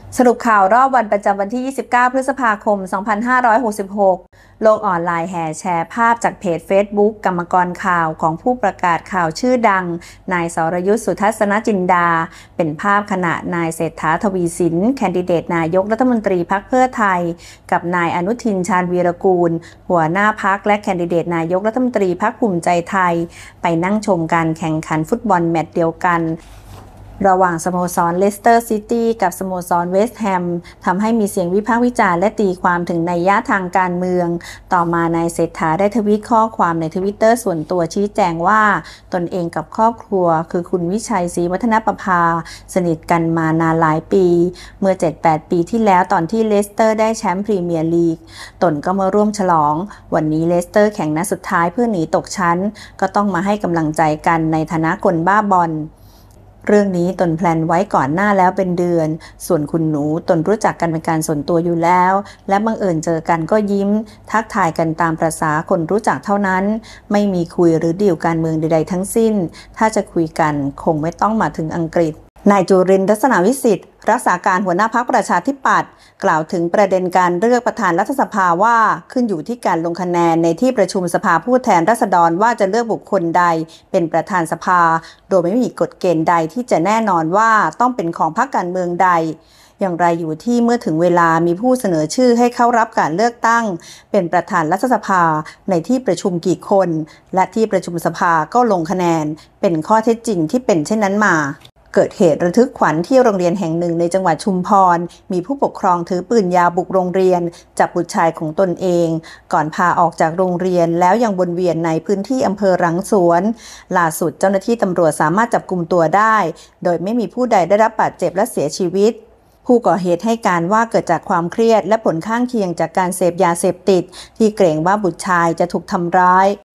สรุปข่าวรอบวันประจำวันที่ 29 พฤษภาคม 2566 โลกออนไลน์แห่แชร์ภาพจากเพจ Facebook กรรมกรข่าวของผู้ประกาศข่าวชื่อดัง นายสรยุทธ สุทัศนจินดา เป็นภาพขณะนายเศรษฐา ทวีสิน แคนดิเดตนายกรัฐมนตรีพรรคเพื่อไทย กับนายอนุทิน ชาญวีรกูล หัวหน้าพรรคและแคนดิเดตนายกรัฐมนตรีพรรคภูมิใจไทย ไปนั่งชมการแข่งขันฟุตบอลแมตช์เดียวกันระหว่างสโมสรเลสเตอร์ซิตี้กับสโมสรเวสต์แฮมทำให้มีเสียงวิพากษ์วิจารณ์และตีความถึงนัยยะทางการเมืองต่อมานายเศรษฐาได้ทวีตข้อความในทวิตเตอร์ส่วนตัวชี้แจงว่าตนเองกับครอบครัวคือคุณวิชัยศรีวัฒนประภาสนิทกันมานานหลายปีเมื่อ 7-8 ปีที่แล้วตอนที่เลสเตอร์ได้แชมป์พรีเมียร์ลีกตนก็มาร่วมฉลองวันนี้เลสเตอร์แข่งนัดสุดท้ายเพื่อหนีตกชั้นก็ต้องมาให้กำลังใจกันในฐานะคนบ้าบอลเรื่องนี้ตนแพลนไว้ก่อนหน้าแล้วเป็นเดือนส่วนคุณหนูตนรู้จักกันเป็นการส่วนตัวอยู่แล้วและบังเอิญเจอกันก็ยิ้มทักทายกันตามประสาคนรู้จักเท่านั้นไม่มีคุยหรือดีลการเมืองใดๆทั้งสิ้นถ้าจะคุยกันคงไม่ต้องมาถึงอังกฤษนายจุรินทร์ ลักษณะวิสิทธิ์รักษาการหัวหน้าพรรคประชาธิปัตย์กล่าวถึงประเด็นการเลือกประธานรัฐสภาว่าขึ้นอยู่ที่การลงคะแนนในที่ประชุมสภาผู้แทนราษฎรว่าจะเลือกบุคคลใดเป็นประธานสภาโดยไม่มีกฎเกณฑ์ใดที่จะแน่นอนว่าต้องเป็นของพรรคการเมืองใดอย่างไรอยู่ที่เมื่อถึงเวลามีผู้เสนอชื่อให้เข้ารับการเลือกตั้งเป็นประธานรัฐสภาในที่ประชุมกี่คนและที่ประชุมสภาก็ลงคะแนนเป็นข้อเท็จจริงที่เป็นเช่นนั้นมาเกิดเหตุระทึกขวัญที่โรงเรียนแห่งหนึ่งในจังหวัดชุมพรมีผู้ปกครองถือปืนยาวบุกโรงเรียนจับบุตรชายของตนเองก่อนพาออกจากโรงเรียนแล้วยังวนเวียนในพื้นที่อำเภอรังสวนล่าสุดเจ้าหน้าที่ตำรวจสามารถจับกุมตัวได้โดยไม่มีผู้ใดได้รับบาดเจ็บและเสียชีวิตผู้ก่อเหตุให้การว่าเกิดจากความเครียดและผลข้างเคียงจากการเสพยาเสพติดที่เกรงว่าบุตรชายจะถูกทำร้าย